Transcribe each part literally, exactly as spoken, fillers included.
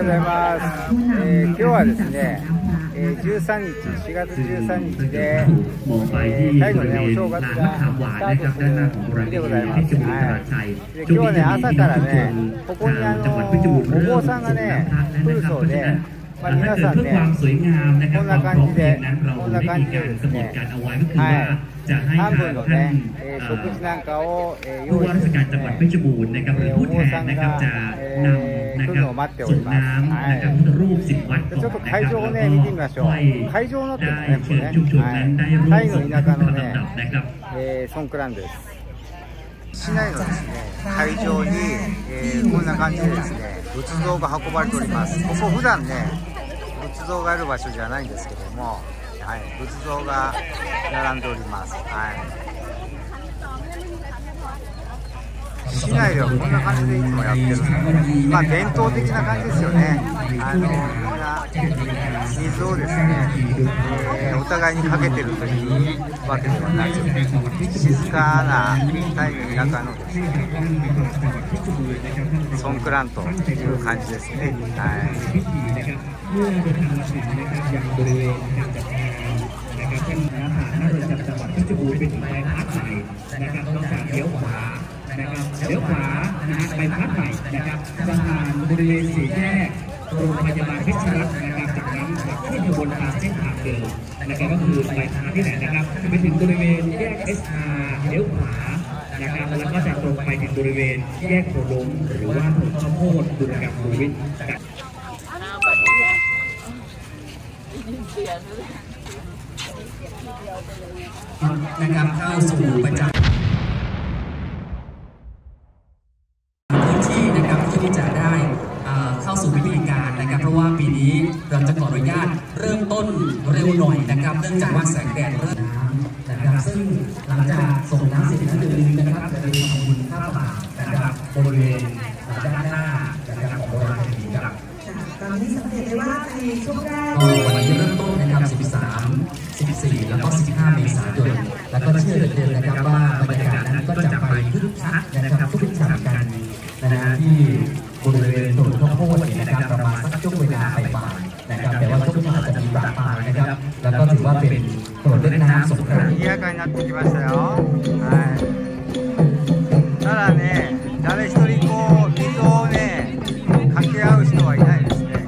ざいます。えー、今日はですね、えー、じゅうさんにち、しがつじゅうさんにちで、えー、タイのね、お正月がスタートする日でございます。はい。で、今日はね、朝からね、ここにあのお坊さんがね、来るそうで、まあ、皆さんね、こんな感じで、こんな感じでですね、はい。半分のね、えー、食事なんかを、えー、用意してですね、えー、お坊さんが、えー、来るのを待っております。はい。でちょっと会場をね、見てみましょう。会場になってるんですね、ここね。はい。タイの田舎のね、えー、ソンクランです。市内のですね、会場に、えー、こんな感じでですね、仏像が運ばれております。ここ普段ね、仏像がある場所じゃないんですけども、はい、仏像が並んでおります。はい。市内ではこんな感じでいつもやってるので、まあ伝統的な感じですよね。あのみんな水をですね、えー、お互いにかけてるというわけではなく、静かなタイの田舎のですね、ソンクランという感じですね。はい。เมื่อเดินทางมาถึงนะครับอย่างบริเวณจากแพนะครับเส้นทางผ่านหน้าเรือนจำจังหวัดเพชรบูรณ์ไปถึงใบพัดใหม่นะครับต้องการเลี้ยวขวานะครับเลี้ยวขวานะฮะใบพัดใหม่นะครับจะผ่านบริเวณสี่แยกโรงพยาบาลเพชรรัตน์นะครับจากนั้นขับขึ้นอยู่บนทางเส้นทางเดิมนะครับก็คือใบพัดที่ไหนนะครับไปถึงบริเวณแยก เอส อาร์ เลี้ยวขวานะครับแล้วก็จะตรงไปถึงบริเวณแยกโพล้มหรือว่าถนนข้าวโพดดุลยภูวิทย์นะครับเข้าสู่ประจำพื้นที่นะครับที่จะได้เข้าสู่พิธีการนะครับเพราะว่าปีนี้เราจะขออนุญาตเริ่มต้นเร็วหน่อยนะครับเนื่องจากว่าแสงแดดเริ่มน้ำนะครับซึ่งหลังจากส่งน้ำเสร็จแล้วเดือนนึงนะครับจะได้ทำบุญข้าวป่านะครับบริเวณด้านหน้านะครับของโบราณคดีครับตอนนี้สังเกตได้ว่าในช่วงแรกวันนี้เริ่มต้นนะครับสิบสาม สิบสี่แล้วก็สิบห้าเมษายนแล้วก็เชื่อเหลือเกินนะครับว่าบรรยากาศนั้นก็จะไปคึกคักนะครับทุกฉากกันนะฮะที่บริเวณถนนข้าวโพดนะครับประมาณสักช่วงเวลาบ่ายๆนะครับแต่ว่าช่วงนี้อาจจะมีปะปลายนะครับแล้วก็ถือว่าเป็นถนนเล่นน้ำสงกรานต์賑やかになってきましたよ。はい。ただね、誰一人こう水をねかけ合う人はいないですね。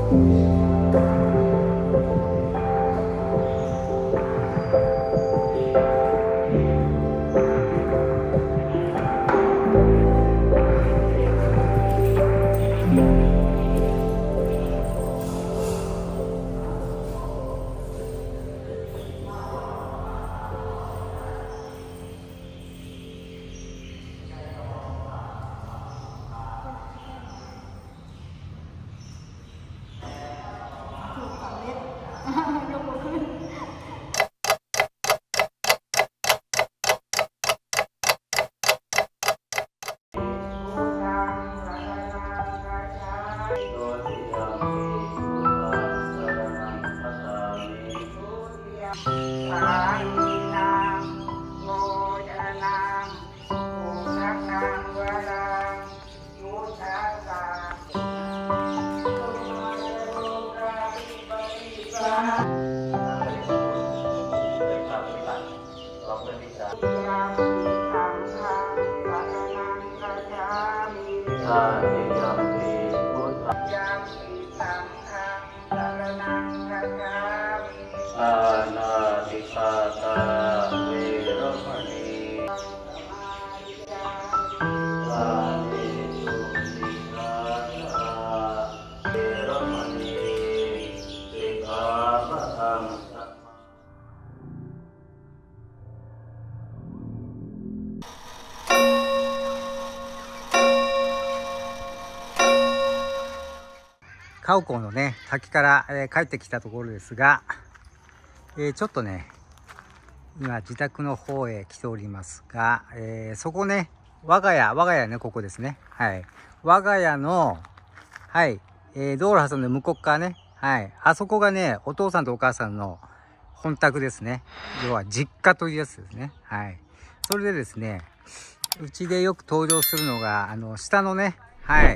カオコウのね滝から、えー、帰ってきたところですが、えー、ちょっとね今自宅の方へ来ておりますが、えー、そこね我が家我が家ねここですね、はい我が家のはい、えー、道路挟んで向こう側ね、はいあそこがねお父さんとお母さんの本宅ですね。要は実家というやつですね。はい。それでですね、うちでよく登場するのが、あの、下のね、はい。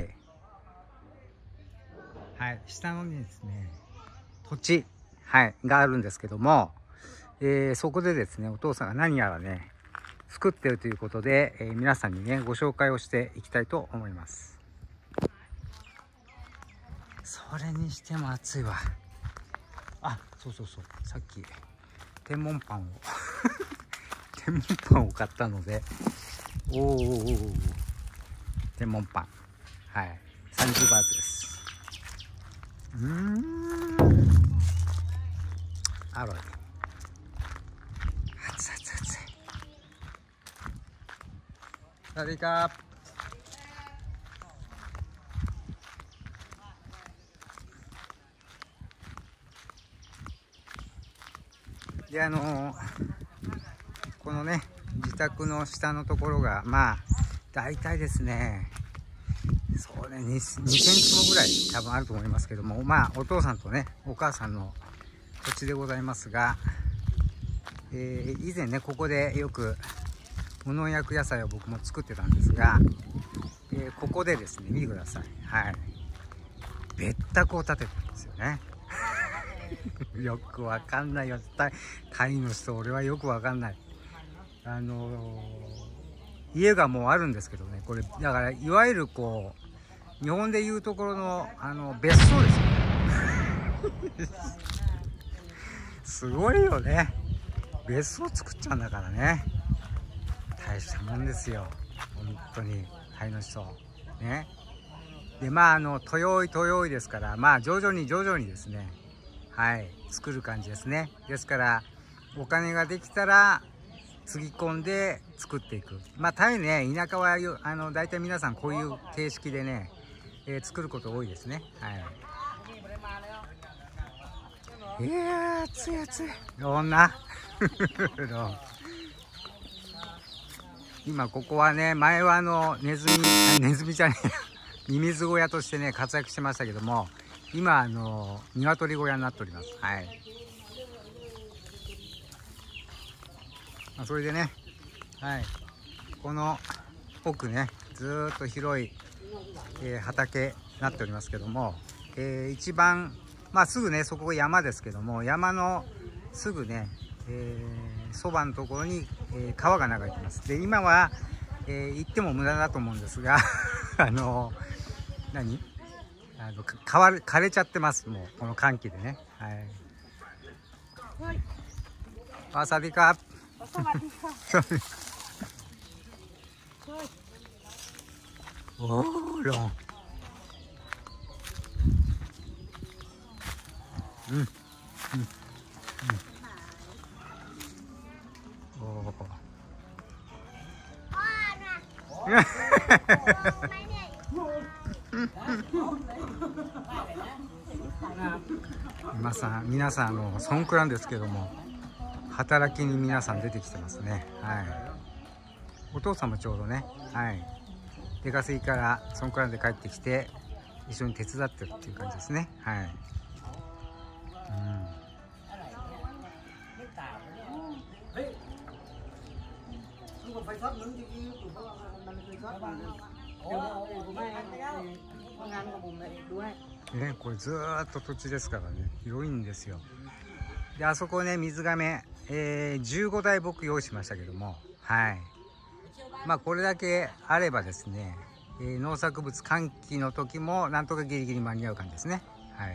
はい、下のにですね、土地、はい、があるんですけども、えー、そこでですね、お父さんが何やらね、作ってるということで、えー、皆さんにね、ご紹介をしていきたいと思います。それにしても暑いわ。あ、そうそうそう、さっき天文パンを天文パンを買ったので、おお天文パン、はい、さんじゅうバーツです。うーん、アロイ、熱い熱い熱い。สวัสดีครับ。で、あのー、このね自宅の下のところがまあ大体ですね、そうね 2, 2センチもぐらい多分あると思いますけども、まあお父さんとねお母さんの土地でございますが、えー、以前ねここでよく無農薬野菜を僕も作ってたんですが、えー、ここでですね見てください、はい、別宅を建ててるんですよね。よくわかんないよ、タイ、タイの人、俺はよくわかんない。あのー、家がもうあるんですけどね、これだからいわゆるこう日本でいうところのあの別荘ですよね。すごいよね、別荘作っちゃうんだからね。大したもんですよ本当にタイの人ね。でまああの豊い豊いですから、まあ徐々に徐々にですね、はい作る感じですね。ですからお金ができたらつぎ込んで作っていく。まあタイね田舎はあの大体皆さんこういう形式でね、えー、作ること多いですね。はい。いやー暑い暑い。どんな今ここはね、前はあのネズミネズミじゃねえミミズ小屋としてね活躍してましたけども、今あの鶏小屋になっております。はい。まあ、それでね、はい、この奥ねずーっと広い、えー、畑になっておりますけども、えー、一番まあすぐねそこが山ですけども、山のすぐねそば、えー、のところに、えー、川が流れてます。で今は、えー、行っても無駄だと思うんですがあの何ああのかわ枯れちゃってます。もうこの寒気でね。はい。わさびか。おおろん。うん。うん。うん。おお。皆さん、皆さん、あの、ソンクランですけども。働きに皆さん出てきてますね。はい。お父さんもちょうどね。はい。出稼ぎからソンクランで帰ってきて。一緒に手伝ってるっていう感じですね。はい。うん。ね、これずーっと土地ですからね、広いんですよ。で、あそこね、水がめ、えー、じゅうごだい僕用意しましたけども、はい。まあ、これだけあればですね、えー、農作物乾季の時もなんとかギリギリ間に合う感じですね。はい。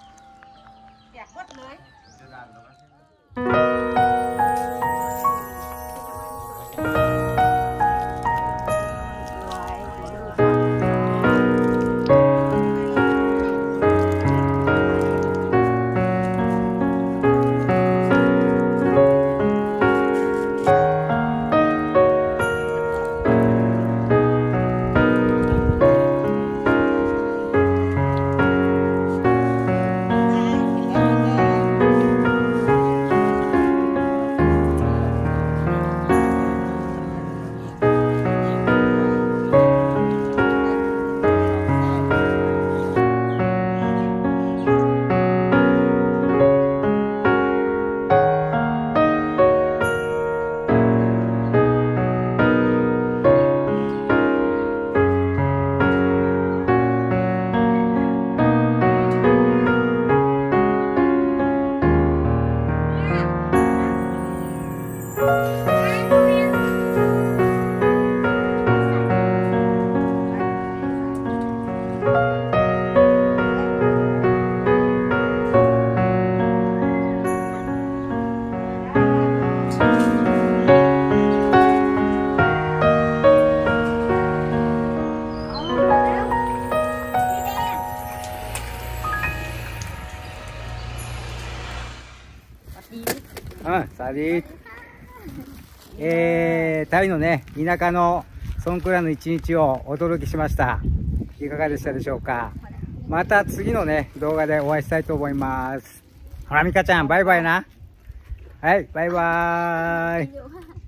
うん、サリー。えー、タイのね、田舎のソンクラの一日をお届けしました。いかがでしたでしょうか。また次のね、動画でお会いしたいと思います。ほら、ミカちゃん、バイバイな。はい、バイバーイ。